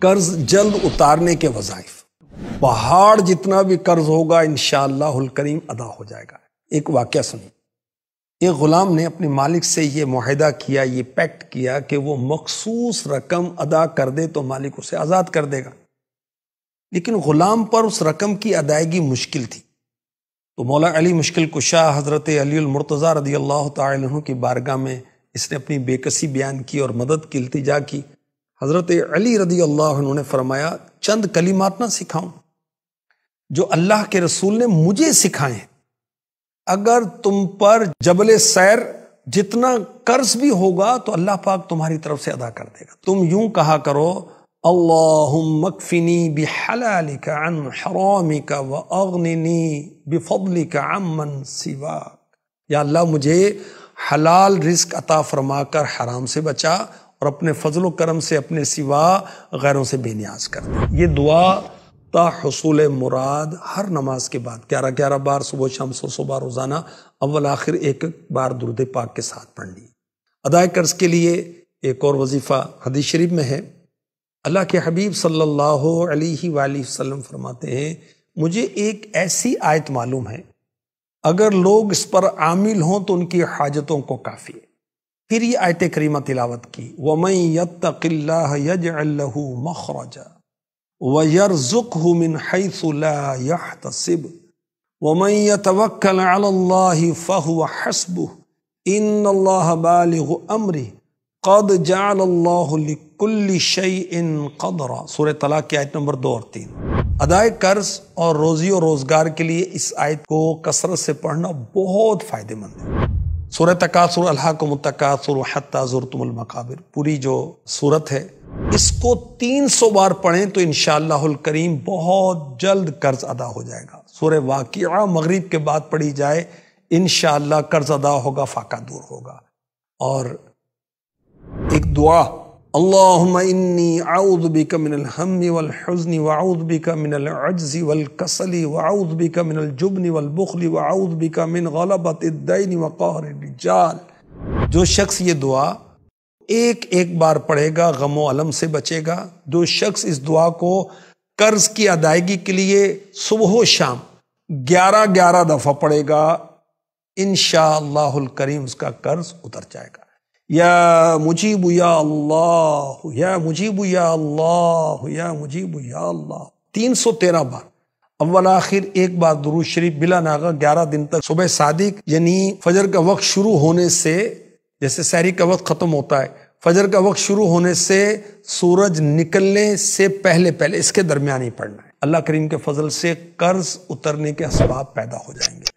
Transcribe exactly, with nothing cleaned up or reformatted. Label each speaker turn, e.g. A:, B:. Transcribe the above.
A: قرض جلد اتارنے کے وظائف۔ پہاڑ جتنا بھی قرض ہوگا انشاءاللہ الکریم ادا ہو جائے گا۔ ایک واقعہ سنیے، ایک غلام نے اپنے مالک سے یہ معاہدہ کیا، یہ پیکٹ کیا کہ وہ مخصوص رقم ادا کر دے تو مالک اسے آزاد کر دے گا، لیکن غلام پر اس رقم کی ادائیگی مشکل تھی۔ تو مولا علی مشکل کشا حضرت علی المرتضیٰ رضی اللہ تعالی عنہ کی بارگاہ میں اس نے اپنی بے کسی بیان کی اور مدد کی التجا کی۔ حضرت علی رضی اللہ عنہ نے فرمایا چند کلمات نہ سکھاؤں جو اللہ کے رسول نے مجھے سکھائے ہیں، اگر تم پر جبل سیر جتنا قرض بھی ہوگا تو اللہ پاک تمہاری طرف سے ادا کر دے گا۔ تم یوں کہا کرو اللہم اکفنی بحلالک عن حرامک واغننی بفضلک عمن سواک، یا اللہ مجھے حلال رزق عطا فرما کر حرام سے بچا اور اپنے فضل و کرم سے اپنے سوا غیروں سے بے نیاز کر دے۔ یہ دعا تا حصول مراد ہر نماز کے بعد گیارہ گیارہ بار صبح شام سو سو بار روزانہ اول آخر ایک ایک بار درود پاک کے ساتھ پڑھنی۔ ادائے قرض کے لیے ایک اور وظیفہ حدیث شریف میں ہے، اللہ کے حبیب صلی اللہ علیہ وآلہ وسلم فرماتے ہیں مجھے ایک ایسی آیت معلوم ہے اگر لوگ اس پر عامل ہوں تو ان کی حاجتوں کو کافی ہے۔ پھر یہ آیت کریمہ تلاوت کی وَمَن يَتَّقِ اللَّهَ يَجْعَلْ لَهُ مَخْرَجًا وَيَرْزُقْهُ مِنْ حَيْثُ لَا يَحْتَسِبُ وَمَن يَتَوَكَّلْ عَلَى اللَّهِ فَهُوَ حَسْبُهُ إِنَّ اللَّهَ بَالِغُ أَمْرِهِ قَدْ جَعَلَ اللَّهُ لِكُلِّ شَيْءٍ قَدْرًا۔ سورہ طلاق کی آیت نمبر دو اور تین۔ ادائے قرض اور روزی و روزگار کے لیے اس آیت کو کثرت سے پڑھنا بہت فائدہ مند ہے۔ سورہ تکاثر الہاکم التکاثر حتی زرتم المقابر پوری جو سورت ہے اس کو تین سو بار پڑھیں تو انشاءاللہ الکریم بہت جلد قرض ادا ہو جائے گا۔ سورہ واقعہ مغرب کے بعد پڑھی جائے انشاءاللہ قرض ادا ہوگا، فاقہ دور ہوگا۔ اور ایک دعا اللہم انی اعوذ بک من الہم والحزن واعوذ بک من العجز والکسل واعوذ بک من الجبن والبخل واعوذ بک من غلبۃ الدین وقہر الرجال۔ جو شخص یہ دعا ایک ایک بار پڑھے گا غم و الم سے بچے گا۔ جو شخص اس دعا کو قرض کی ادائیگی کے لیے صبح و شام گیارہ گیارہ دفعہ پڑھے گا انشاءاللہ الکریم اس کا قرض اتر جائے گا۔ یا مجیب یا اللہ یا مجیب یا اللہ یا مجیب یا اللہ تین سو تیرہ بار اول آخر ایک بار درود شریف بلا ناغہ گیارہ دن تک۔ صبح صادق یعنی فجر کا وقت شروع ہونے سے، جیسے سحری کا وقت ختم ہوتا ہے، فجر کا وقت شروع ہونے سے سورج نکلنے سے پہلے پہلے اس کے درمیان ہی پڑھنا ہے۔ اللہ کریم کے فضل سے قرض اترنے کے اسباب پیدا ہو جائیں گے۔